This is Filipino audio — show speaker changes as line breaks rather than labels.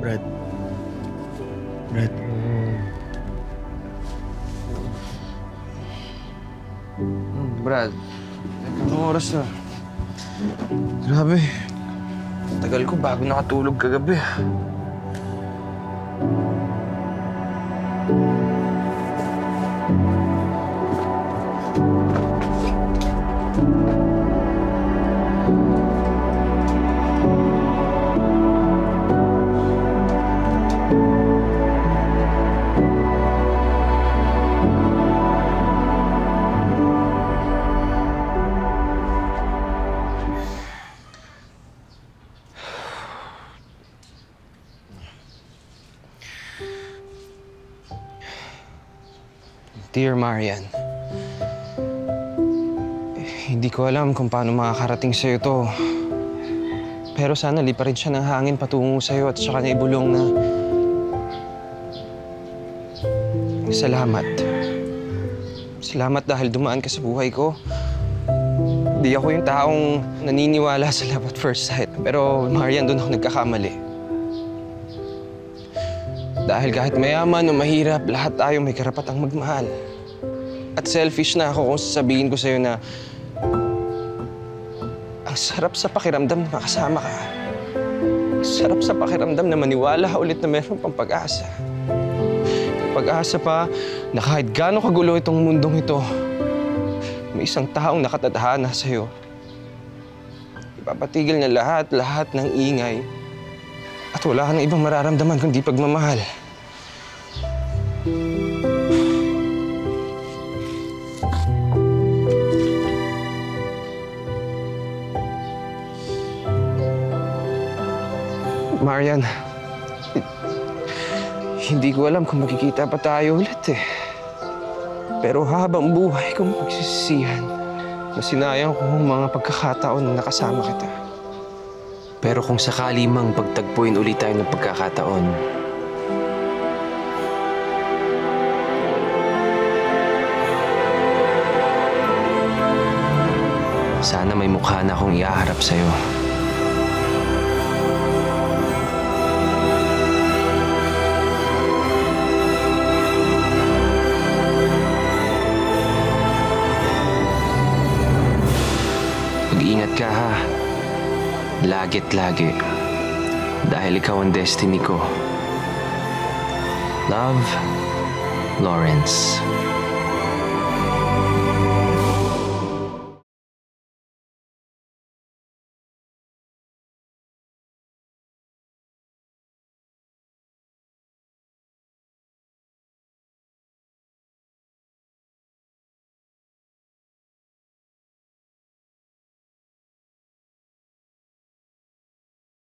Brad. Brad.
Brad, anong oras na? Grabe. Tagal ko bago nakatulog kagabi. Dear Mariane, hindi ko alam kung paano makakarating sa'yo to. Pero sana liparin siya ng hangin patungo sa'yo at saka niya ibulong na salamat. Salamat dahil dumaan ka sa buhay ko. Hindi ako yung taong naniniwala sa love at first sight. Pero Mariane, doon ako nagkakamali. Dahil kahit mayaman o mahirap, lahat tayo may karapatang magmahal. At selfish na ako kung sasabihin ko sa'yo na ang sarap sa pakiramdam na makasama ka. Ang sarap sa pakiramdam na maniwala ulit na meron pang pag-asa. Pag-asa pa na kahit gaano kagulo itong mundong ito, may isang taong nakatadhana sa'yo. Ipapatigil niya lahat ng ingay. At wala ka ng ibang mararamdaman kundi pagmamahal. Mariane, hindi ko alam kung makikita pa tayo ulit eh. Pero habang buhay kong pagsisisihan na sinayang ko ang mga pagkakataon na nakasama kita.
Pero kung sakali mang pagtagpuin ulit tayo ng pagkakataon, sana may mukha na akong iaharap sa'yo. Mag-ingat ka ha. Lagi't lagi. Dahil ikaw ang destiny ko. Love, Lorence.